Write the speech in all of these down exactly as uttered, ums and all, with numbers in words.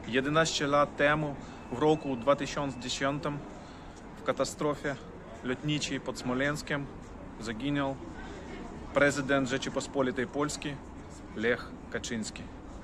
jedenaście lat temu, w roku dwa tysiące dziesiątym, w katastrofie lotniczej pod Smoleńskiem zaginął prezydent Rzeczypospolitej Polskiej Lech Kaczyński.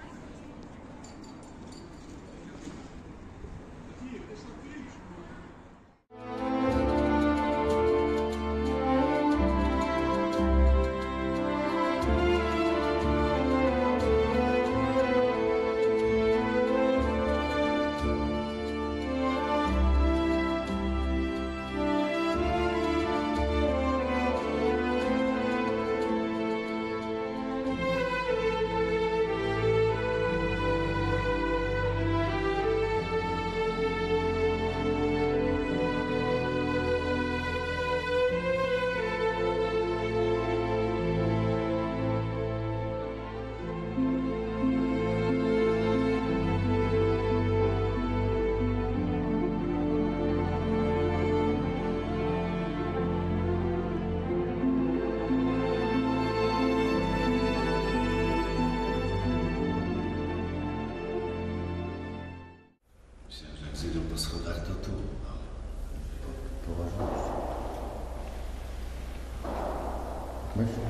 Zejdą po schodach, to tu. Poważnie. Myślę.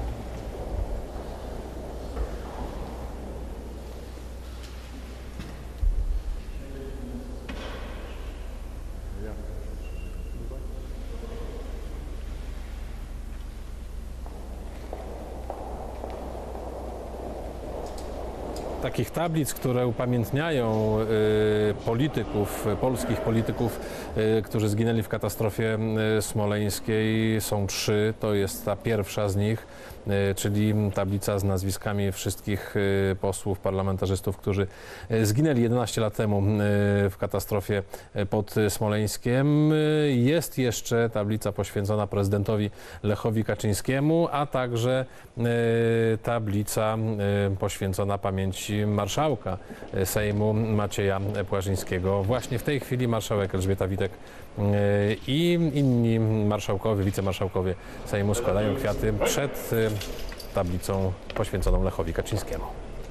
Takich tablic, które upamiętniają y, polityków, polskich polityków, y, którzy zginęli w katastrofie y, smoleńskiej, są trzy. To jest ta pierwsza z nich, y, czyli tablica z nazwiskami wszystkich y, posłów, parlamentarzystów, którzy y, zginęli jedenaście lat temu y, w katastrofie y, pod Smoleńskiem. Y, jest jeszcze tablica poświęcona prezydentowi Lechowi Kaczyńskiemu, a także y, tablica y, poświęcona pamięci marszałka Sejmu Macieja Płażyńskiego. Właśnie w tej chwili marszałek Elżbieta Witek i inni marszałkowie, wicemarszałkowie Sejmu składają kwiaty przed tablicą poświęconą Lechowi Kaczyńskiemu.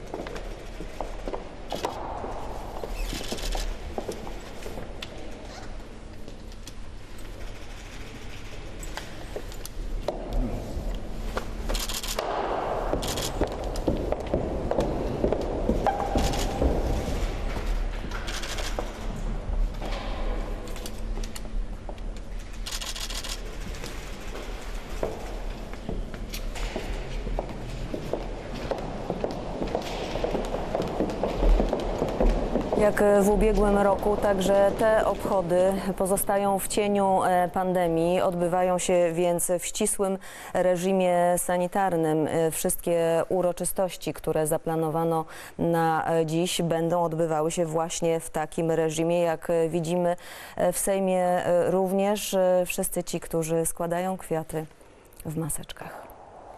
Jak w ubiegłym roku, także te obchody pozostają w cieniu pandemii, odbywają się więc w ścisłym reżimie sanitarnym. Wszystkie uroczystości, które zaplanowano na dziś, będą odbywały się właśnie w takim reżimie. Jak widzimy w Sejmie również wszyscy ci, którzy składają kwiaty w maseczkach.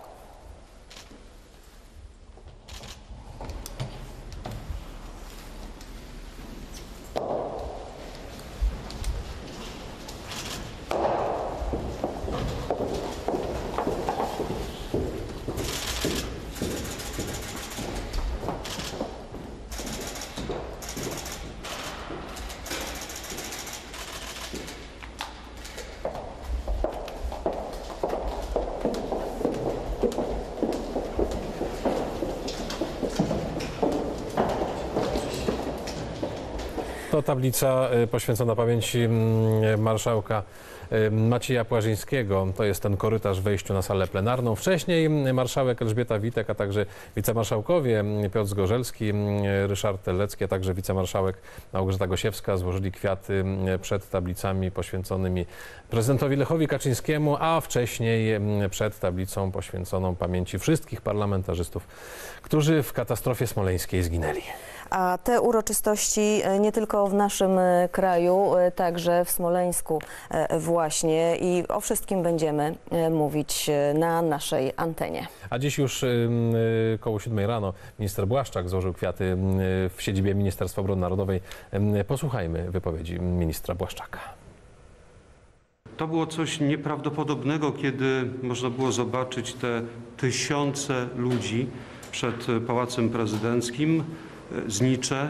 To tablica poświęcona pamięci marszałka Macieja Płażyńskiego. To jest ten korytarz w wejściu na salę plenarną. Wcześniej marszałek Elżbieta Witek, a także wicemarszałkowie Piotr Zgorzelski, Ryszard Terlecki, a także wicemarszałek Małgorzata Gosiewska złożyli kwiaty przed tablicami poświęconymi prezydentowi Lechowi Kaczyńskiemu, a wcześniej przed tablicą poświęconą pamięci wszystkich parlamentarzystów, którzy w katastrofie smoleńskiej zginęli. A te uroczystości nie tylko w naszym kraju, także w Smoleńsku właśnie, i o wszystkim będziemy mówić na naszej antenie. A dziś już koło siódmej rano minister Błaszczak złożył kwiaty w siedzibie Ministerstwa Obrony Narodowej. Posłuchajmy wypowiedzi ministra Błaszczaka. To było coś nieprawdopodobnego, kiedy można było zobaczyć te tysiące ludzi przed Pałacem Prezydenckim, znicze,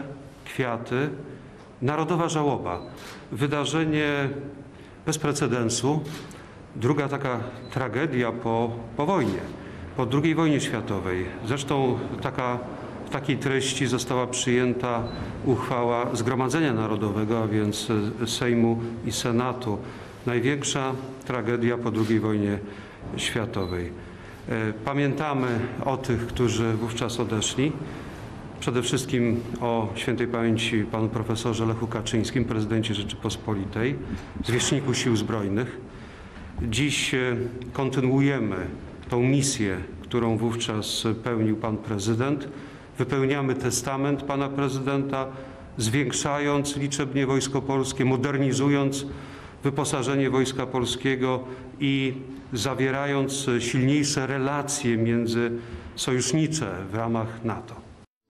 kwiaty. Narodowa żałoba. Wydarzenie bez precedensu. Druga taka tragedia po, po wojnie, po drugiej wojnie światowej. Zresztą taka, w takiej treści została przyjęta uchwała Zgromadzenia Narodowego, a więc Sejmu i Senatu. Największa tragedia po drugiej wojnie światowej. Pamiętamy o tych, którzy wówczas odeszli. Przede wszystkim o świętej pamięci panu profesorze Lechu Kaczyńskim, prezydencie Rzeczypospolitej, zwierzchniku Sił Zbrojnych. Dziś kontynuujemy tą misję, którą wówczas pełnił pan prezydent. Wypełniamy testament pana prezydenta, zwiększając liczebnie Wojsko Polskie, modernizując wyposażenie Wojska Polskiego i zawierając silniejsze relacje międzysojusznicze w ramach NATO.